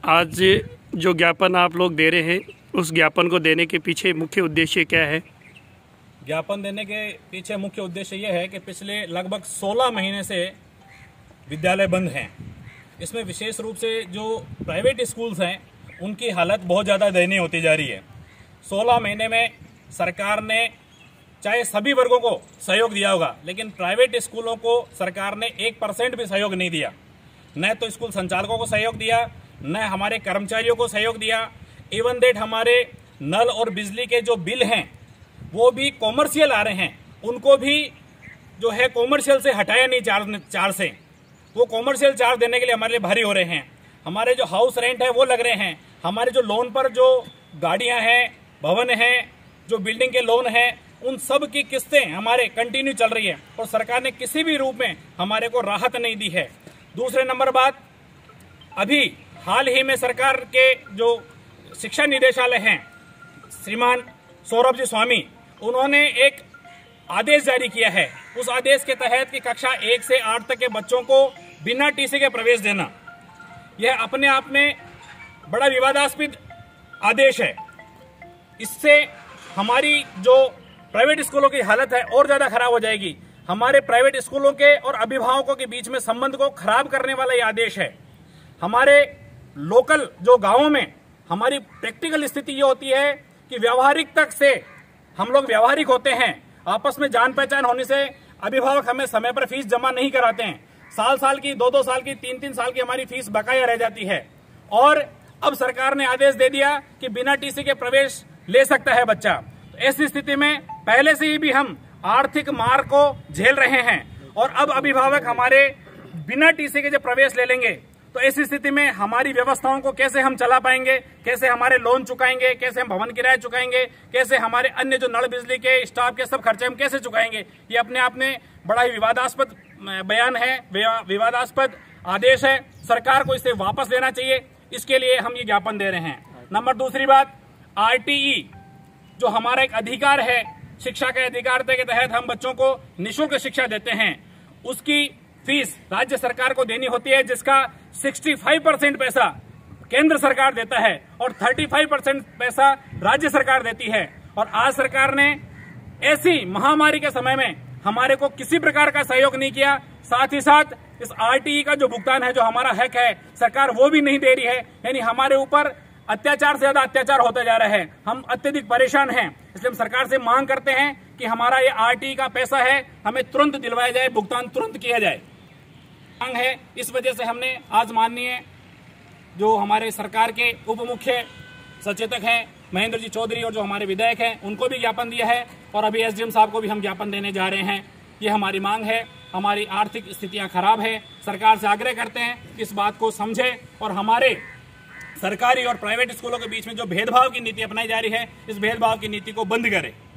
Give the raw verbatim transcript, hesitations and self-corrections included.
आज जो ज्ञापन आप लोग दे रहे हैं, उस ज्ञापन को देने के पीछे मुख्य उद्देश्य क्या है? ज्ञापन देने के पीछे मुख्य उद्देश्य यह है कि पिछले लगभग सोलह महीने से विद्यालय बंद हैं। इसमें विशेष रूप से जो प्राइवेट स्कूल्स हैं उनकी हालत बहुत ज़्यादा दयनीय होती जा रही है। सोलह महीने में सरकार ने चाहे सभी वर्गों को सहयोग दिया होगा, लेकिन प्राइवेट स्कूलों को सरकार ने एक परसेंट भी सहयोग नहीं दिया। न तो स्कूल संचालकों को सहयोग दिया, न हमारे कर्मचारियों को सहयोग दिया। इवन देट हमारे नल और बिजली के जो बिल हैं वो भी कॉमर्शियल आ रहे हैं, उनको भी जो है कॉमर्शियल से हटाया नहीं चार्ज चार्ज से। वो कॉमर्शियल चार्ज देने के लिए हमारे लिए भारी हो रहे हैं। हमारे जो हाउस रेंट है वो लग रहे हैं, हमारे जो लोन पर जो गाड़ियां हैं, भवन हैं, जो बिल्डिंग के लोन हैं, उन सब की किस्तें हमारे कंटिन्यू चल रही है और सरकार ने किसी भी रूप में हमारे को राहत नहीं दी है। दूसरे नंबर बात, अभी हाल ही में सरकार के जो शिक्षा निदेशालय हैं, श्रीमान सौरभ जी स्वामी, उन्होंने एक आदेश जारी किया है। उस आदेश के तहत कि कक्षा एक से आठ तक के बच्चों को बिना टीसी के प्रवेश देना, यह अपने आप में बड़ा विवादास्पद आदेश है। इससे हमारी जो प्राइवेट स्कूलों की हालत है और ज्यादा खराब हो जाएगी। हमारे प्राइवेट स्कूलों के और अभिभावकों के बीच में संबंध को खराब करने वाला यह आदेश है। हमारे लोकल जो गांवों में हमारी प्रैक्टिकल स्थिति ये होती है कि व्यावहारिक तक से हम लोग व्यावहारिक होते हैं, आपस में जान पहचान होने से अभिभावक हमें समय पर फीस जमा नहीं कराते हैं। साल साल की, दो दो साल की, तीन तीन साल की हमारी फीस बकाया रह जाती है। और अब सरकार ने आदेश दे दिया कि बिना टीसी के प्रवेश ले सकता है बच्चा। तो ऐसी स्थिति में पहले से ही भी हम आर्थिक मार को झेल रहे हैं और अब अभिभावक हमारे बिना टीसी के जब प्रवेश ले लेंगे तो ऐसी स्थिति में हमारी व्यवस्थाओं को कैसे हम चला पाएंगे, कैसे हमारे लोन चुकाएंगे, कैसे हम भवन किराया चुकाएंगे, कैसे हमारे अन्य जो नल बिजली के स्टाफ के सब खर्चे हम कैसे चुकाएंगे। ये अपने आप में बड़ा ही विवादास्पद बयान है, विवादास्पद आदेश है। सरकार को इसे वापस लेना चाहिए, इसके लिए हम ये ज्ञापन दे रहे हैं। नंबर दूसरी बात, आरटीई जो हमारा एक अधिकार है, शिक्षा के अधिकार के तहत हम बच्चों को निःशुल्क शिक्षा देते हैं, उसकी फीस राज्य सरकार को देनी होती है, जिसका पैंसठ परसेंट पैसा केंद्र सरकार देता है और पैंतीस परसेंट पैसा राज्य सरकार देती है। और आज सरकार ने ऐसी महामारी के समय में हमारे को किसी प्रकार का सहयोग नहीं किया। साथ ही साथ इस आरटीई का जो भुगतान है, जो हमारा हक है, सरकार वो भी नहीं दे रही है। यानी हमारे ऊपर अत्याचार से ज्यादा अत्याचार होता जा रहा है। हम अत्यधिक परेशान हैं, इसलिए हम सरकार से मांग करते हैं कि हमारा ये आरटीई का पैसा है हमें तुरंत दिलवाया जाए, भुगतान तुरंत किया जाए। मांग है, इस वजह से हमने आज माननीय जो हमारे सरकार के उप मुख्य सचेतक हैं महेंद्र जी चौधरी और जो हमारे विधायक हैं, उनको भी ज्ञापन दिया है और अभी एसडीएम साहब को भी हम ज्ञापन देने जा रहे हैं। ये हमारी मांग है। हमारी आर्थिक स्थितियां खराब है, सरकार से आग्रह करते हैं इस बात को समझे और हमारे सरकारी और प्राइवेट स्कूलों के बीच में जो भेदभाव की नीति अपनाई जा रही है, इस भेदभाव की नीति को बंद करें।